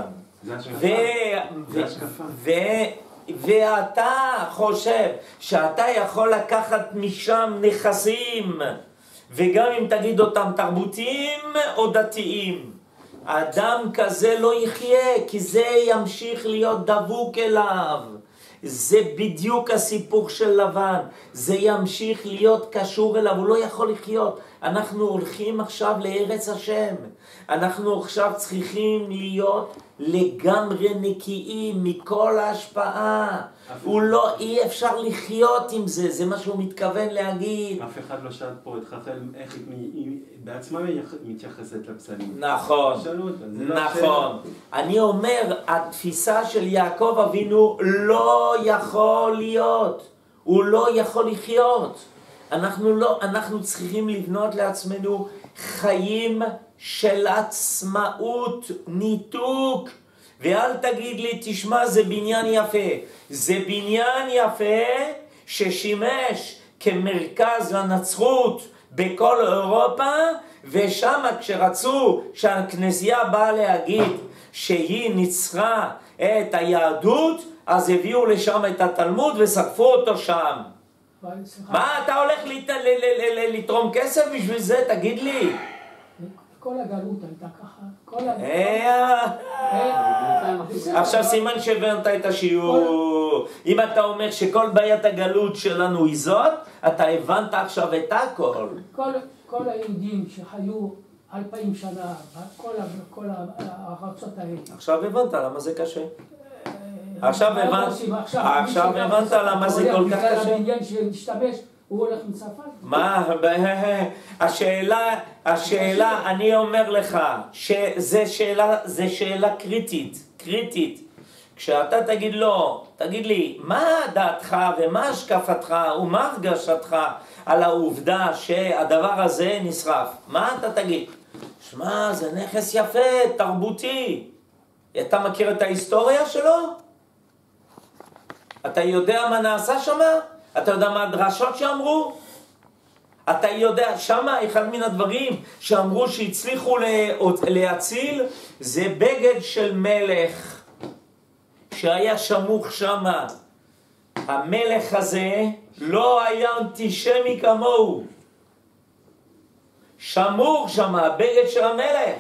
ואתה חושב שאתה יכול לקחת משם נכסים, וגם אם תגיד אותם תרבותיים או דתיים, אדם כזה לא יחיה, כי זה ימשיך להיות דבוק אליו. זה בדיוק הסיפור של לבן. זה ימשיך להיות קשור אליו, הוא לא יכול לחיות. אנחנו הולכים עכשיו לארץ השם. אנחנו עכשיו צריכים להיות לגמרי נקיים מכל ההשפעה. הוא לא, אי אפשר לחיות עם זה, זה מה שהוא מתכוון להגיד. אף אחד לא שאל פה את רחל איך היא בעצמה מתייחסת לפסלים. נכון, נכון. אני אומר, התפיסה של יעקב אבינו לא יכול להיות. הוא לא יכול לחיות. אנחנו לא, אנחנו צריכים לבנות לעצמנו חיים של עצמאות, ניתוק. ואל תגיד לי, תשמע, זה בניין יפה. זה בניין יפה ששימש כמרכז לנצרות בכל אירופה, ושם כשרצו שהכנסייה באה להגיד שהיא ניצחה את היהדות, אז הביאו לשם את התלמוד ושרפו אותו שם. מה, אתה הולך לתרום כסף בשביל זה? תגיד לי. כל הגלות הייתה ככה. עכשיו סימן שהבנת את השיעור. אם אתה אומר שכל בעיית הגלות שלנו היא זאת, אתה הבנת עכשיו את הכל. כל היהודים שחיו אלפיים שנה, כל הארצות האלה. עכשיו הבנת למה זה קשה. עכשיו הבנת למה זה כל כך קשה. בגלל הבניין שנשתמש, הוא הולך מצרפת. מה? השאלה, השאלה, אני אומר לך, שזה שאלה, זה שאלה קריטית, קריטית. כשאתה תגיד לו, תגיד לי, מה דעתך ומה השקפתך ומה הרגשתך על העובדה שהדבר הזה נשרף? מה אתה תגיד? שמע, זה נכס יפה, תרבותי. אתה מכיר את ההיסטוריה שלו? אתה יודע מה נעשה שם? אתה יודע מה הדרשות שאמרו? אתה יודע, שמה אחד מן הדברים שאמרו שהצליחו להציל, זה בגד של מלך שהיה שמוך שמה. המלך הזה לא היה אנטישמי כמוהו. שמוך שמה, הבגד של המלך.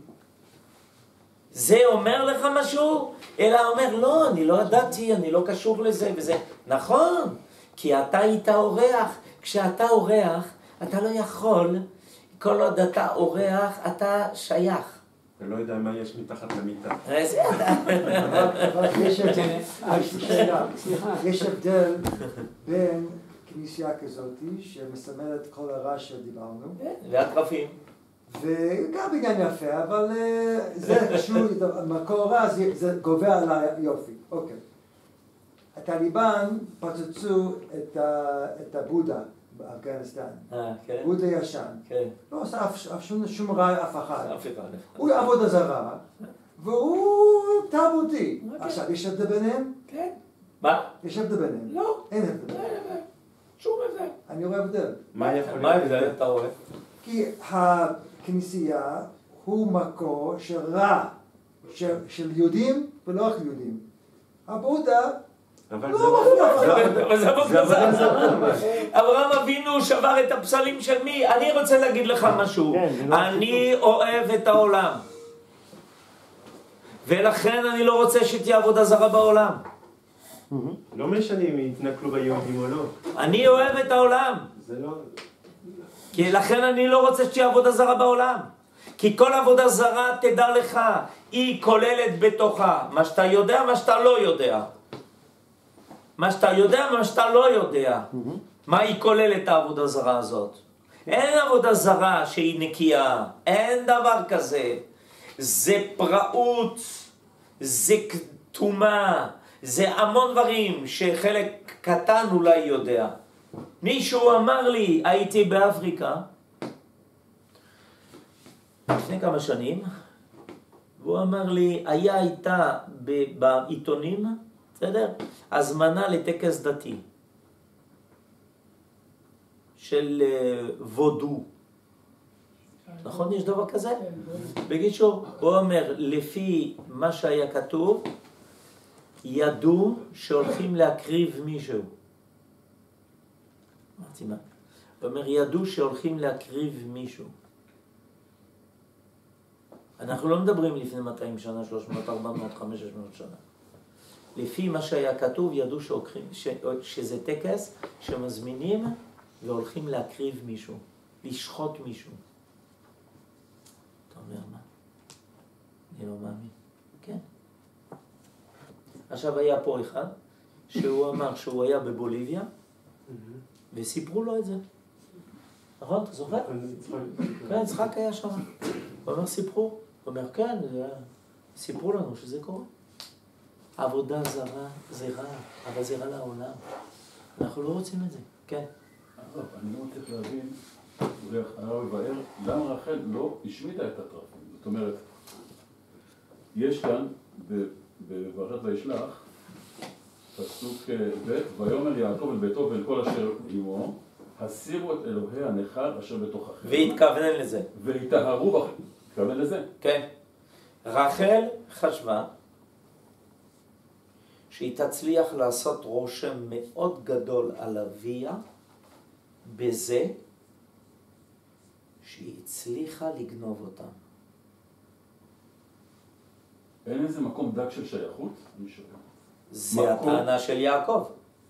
זה אומר לך משהו? אלא אומר, לא, אני לא ידעתי, אני לא קשור לזה וזה. נכון, כי אתה היית אורח. כשאתה אורח, אתה לא יכול, כל עוד אתה אורח, אתה שייך. אתה לא יודע מה יש מתחת למיטה. איזה אתה. אבל יש הבדל בין כנסייה כזאת שמסמלת כל הרעש שדיברנו. והטרפים. וגם בניין יפה, אבל זה קשור, מקור רע זה גובר על היופי. אוקיי. הטליבן פוצצו את הבודה באפגניסטן. אה, כן. בודה ישן. כן. לא עשה שום רע אף אחד. אף אחד. הוא עבודה זרה, והוא תרבותי. עכשיו, יש הבדל ביניהם? כן. מה? יש הבדל ביניהם? לא. אין הבדל. שום הבדל. אני רואה הבדל. מה יכול מה ההבדל אתה רואה? כי הכנסייה הוא מקור של רע, של, של יהודים ולא רק יהודים. הבודה אבל לא זה מפריע. אבל זה עבודה זרה. אברהם אבינו שבר את הפסלים של מי? אני רוצה להגיד לך משהו. אני אוהב את העולם. ולכן אני לא רוצה שתהיה עבודה זרה בעולם. לא משנה אם יתנכלו ביהודים או לא. אני אוהב את העולם. זה לא... כי לכן אני לא רוצה שתהיה עבודה זרה בעולם. כי כל עבודה זרה, תדע לך, היא כוללת בתוכה מה שאתה יודע, מה שאתה לא יודע. מה שאתה יודע, מה שאתה לא יודע. מה היא כוללת העבודה זרה הזאת? אין עבודה זרה שהיא נקייה. אין דבר כזה. זה פראות, זה כתומה, זה המון דברים שחלק קטן אולי יודע. מישהו אמר לי, הייתי באפריקה לפני כמה שנים, והוא אמר לי, היה הייתה בעיתונים, בסדר? הזמנה לטקס דתי של וודו. נכון, יש דבר כזה? בקיצור, הוא אומר, לפי מה שהיה כתוב, ידעו שהולכים להקריב מישהו. אמרתי מה? הוא אומר, ידעו שהולכים להקריב מישהו. אנחנו לא מדברים לפני מאתיים שנה, שלוש מאות, ארבע מאות, חמש מאות שנה. לפי מה שהיה כתוב, ידעו שהולכים, ש, שזה טקס שמזמינים והולכים להקריב מישהו, לשחוט מישהו. אתה אומר מה? אני לא מאמין. כן. עכשיו היה פה אחד שהוא אמר שהוא היה בבוליביה וסיפרו לו את זה. נכון? אתה זוכר? כן, צחק היה שם. הוא אומר סיפרו. הוא אומר כן, סיפרו לנו שזה קורה. עבודה זרה זה רע, אבל זה רע לעולם. אנחנו לא רוצים את זה. כן. אני לא מצליח להבין, הרב יבאר, למה רחל לא השמיטה את הטרפים? זאת אומרת, יש כאן, בפרשת וישלח, פסוק ב', ויאמר יעקב אל ביתו ואל כל אשר עמו, הסירו את אלוהי הנכר אשר בתוככם. והתכוונן לזה. והתאהרו בכם. התכוון לזה? כן. רחל חשבה שהיא תצליח לעשות רושם מאוד גדול על אביה בזה שהיא הצליחה לגנוב אותם. אין איזה מקום דק של שייכות? זה הטענה של יעקב.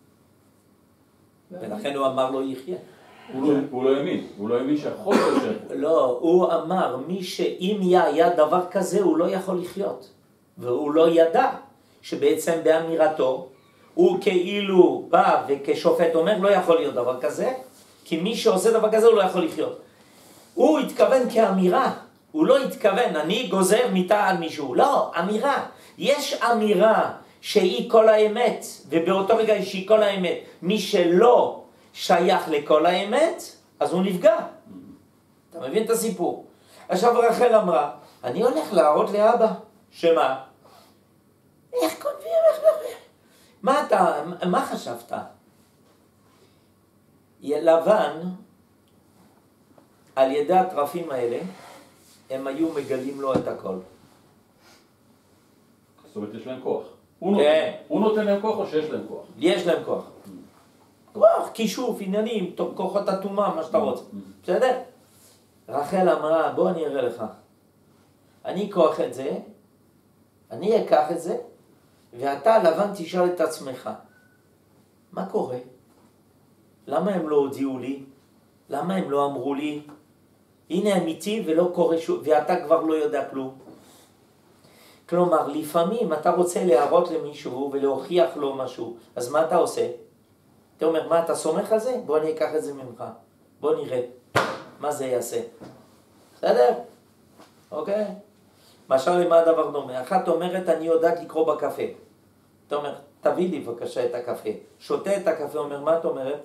ולכן הוא אמר לו יחיה. הוא לא האמין, הוא לא האמין שהחוק של שייכות. לא, הוא אמר, מי שאם היה דבר כזה הוא לא יכול לחיות. והוא לא ידע שבעצם באמירתו הוא כאילו בא וכשופט אומר לא יכול להיות דבר כזה, כי מי שעושה דבר כזה הוא לא יכול לחיות. הוא התכוון כאמירה, הוא לא התכוון, אני גוזר מיטה על מישהו. לא, אמירה. יש אמירה שהיא כל האמת, ובאותו רגע שהיא כל האמת. מי שלא שייך לכל האמת, אז הוא נפגע. אתה מבין את הסיפור? עכשיו רחל אמרה, אני הולך להראות לאבא. שמה? איך כותבים? איך כותבים? מה אתה, מה חשבת? לבן, על ידי הטרפים האלה, הם היו מגלים לו את הכל. זאת אומרת, יש להם כוח. הוא נותן להם כוח או שיש להם כוח? יש להם כוח. כוח, כישוף, עניינים, כוחות אטומה, מה שאתה רוצה. בסדר? רחל אמרה, בוא אני אראה לך. אני אקח את זה, אני אקח את זה, ואתה לבן תשאל את עצמך, מה קורה? למה הם לא הודיעו לי? למה הם לא אמרו לי? הנה הם איתי ולא קורה שוב, ואתה כבר לא יודע כלום. כלומר, לפעמים אתה רוצה להראות למישהו ולהוכיח לו משהו, אז מה אתה עושה? אתה אומר, מה, אתה סומך על זה? בוא אני אקח את זה ממך. בוא נראה מה זה יעשה. בסדר? אוקיי? משל למה הדבר דומה? אחת אומרת, אני יודעת לקרוא בקפה. אתה אומר, תביא לי בבקשה את הקפה. שותה את הקפה, אומר, מה את אומרת?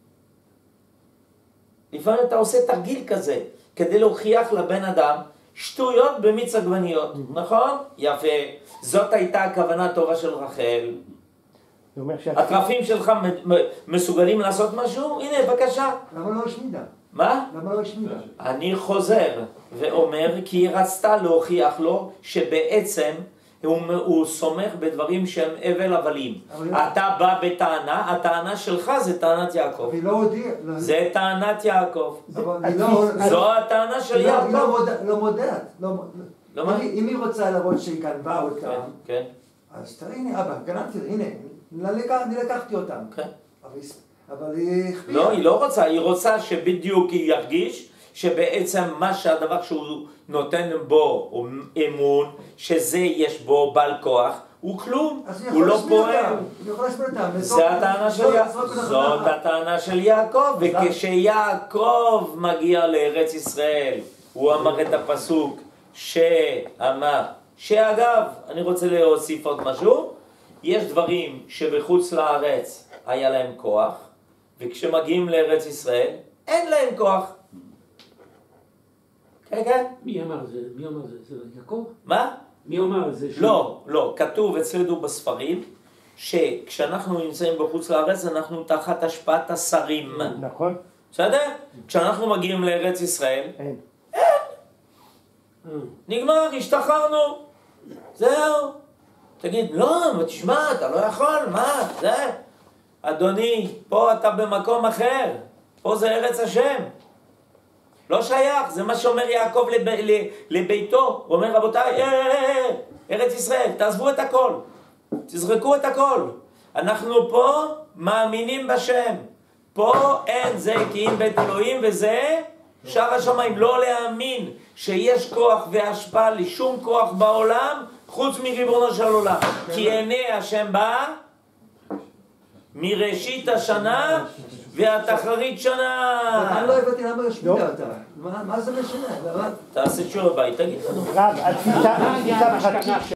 לפעמים אתה עושה תרגיל כזה, כדי להוכיח לבן אדם שטויות במיץ עגבניות, נכון? יפה. זאת הייתה הכוונה הטובה של רחל. הטרפים שלך מסוגלים לעשות משהו? הנה, בבקשה. למה לא השמידה? מה? למה לא השמידה? אני חוזר ואומר, כי היא רצתה להוכיח לו שבעצם הוא, הוא סומך בדברים שהם אבל הבלים. אתה בא בטענה, הטענה שלך זה טענת יעקב. היא לא הודיעה. זה טענת יעקב. לא, זו הטענה של היא יעקב. לא מודעת. לא מה? אם היא רוצה להראות שהיא גנבה אותם, כן, כן. אז תראי, הנה אבא, גנבתי, הנה, אני לקחתי אותם. כן. אבל היא הכפילה. לא, היא לא רוצה, היא רוצה שבדיוק היא ירגיש שבעצם מה שהדבר שהוא נותן בו אמון, שזה יש בו בעל כוח, הוא כלום, הוא לא פועל. זה הטענה של יעקב. זאת הטענה של יעקב, וכשיעקב מגיע לארץ ישראל, הוא אמר את הפסוק שאמר, שאגב, אני רוצה להוסיף עוד משהו, יש דברים שבחוץ לארץ היה להם כוח, וכשמגיעים לארץ ישראל, אין להם כוח. כן, כן. מי אמר זה? מי אמר זה? זה יעקב? מה? מי אמר זה? לא, לא. כתוב אצלנו בספרים, שכשאנחנו נמצאים בחוץ לארץ, אנחנו תחת השפעת השרים. נכון. בסדר? כשאנחנו מגיעים לארץ ישראל, אין. אין. נגמר, השתחררנו. זהו. תגיד, לא, תשמע, אתה לא יכול, מה? זה? אדוני, פה אתה במקום אחר. פה זה ארץ השם. לא שייך, זה מה שאומר יעקב לב, לביתו. הוא אומר, רבותיי, אה, אה, אה, ארץ ישראל, תעזבו את הכל. תזרקו את הכל. אנחנו פה מאמינים בשם. פה אין זה כי אם בית אלוהים וזה שער השמיים. לא להאמין שיש כוח והשפעה לשום כוח בעולם חוץ מריבונו של עולם. כי עיני השם בא מראשית השנה ועד אחרית שנה. אני לא הבאתי למה השמידה אותה. מה זה משנה? תעשה שיעורי בית, תגיד לנו. רב, התפיסה